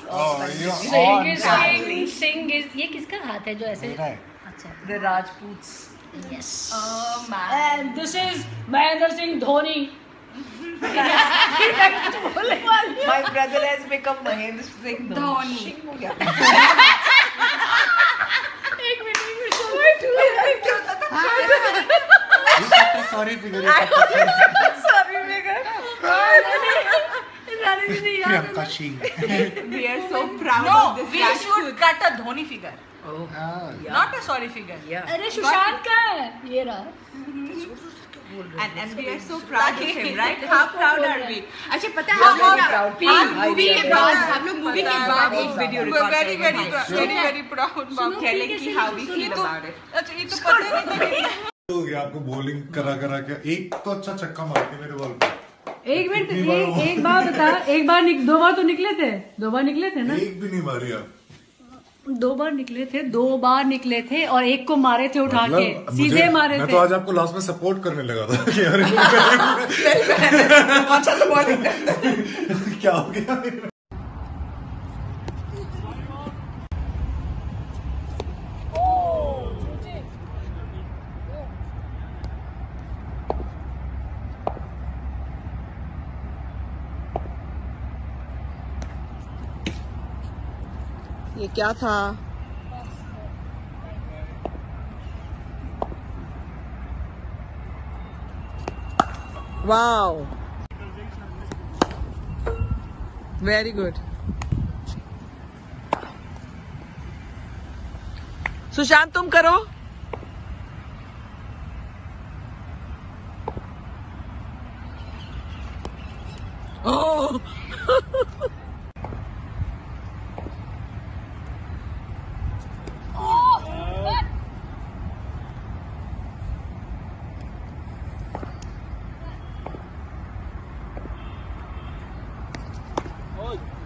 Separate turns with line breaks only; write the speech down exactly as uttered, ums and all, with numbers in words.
सिंह सिंह ये किसका हाथ है जो ऐसे? अच्छा,
the Rajputs.
Yes.
Oh man.
And this is Mahendra Singh Dhoni.
My brother has become Mahendra Singh Dhoni.
एक मिनट एक minute
sorry figure
Sorry figure.
Priyanka Singh.
We are so proud
No,
of this.
we should cut a Dhoni figure.
Oh.
Yeah. Not a sorry figure.
Yeah.
अरे सुशांत का है ये रहा।
And and we are so proud of him, right? How proud are we?
अच्छा पता है हम लोग
proud.
मूवी के बाद हम लोग मूवी के बाद एक video record
Very very proud. Very very proud.
सुनो,
Telling
कैसे-
कि how we
सुनो
feel
तो-
about it.
अच्छा ये तो पता नहीं था।
हो गया आपको बॉलिंग करा करा के एक तो अच्छा छक्का मारती मेरे बॉल पे।
एक मिनट एक एक बार बता, एक बार निक, दो बार तो निकले थे, दो बार निकले थे ना?
एक भी नहीं मारी आप।
दो बार निकले थे, दो बार निकले थे और एक को मारे थे उठा के,
मतलब
सीधे
मुझे-
मारे
मैं
थे।
तो आज आपको लास्ट में सपोर्ट करने लगा था कि यार
अच्छा से बॉलिंग।
क्या हो गया?
ये क्या था? Wow, very good. सुशांत तुम करो। ओह
Oh.